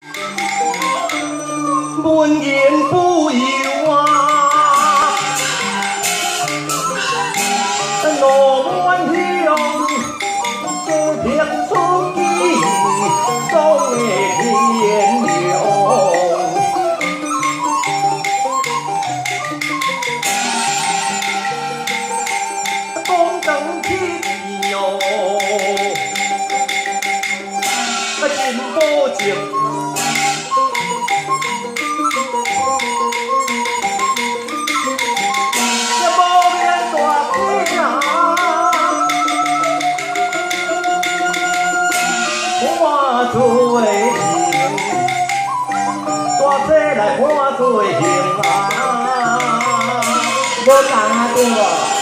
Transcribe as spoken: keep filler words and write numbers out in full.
文言不由啊，罗万香，这片出奇，送的天流。公等天哟，真保证。 看做情，大姐来看做情啊，无干多。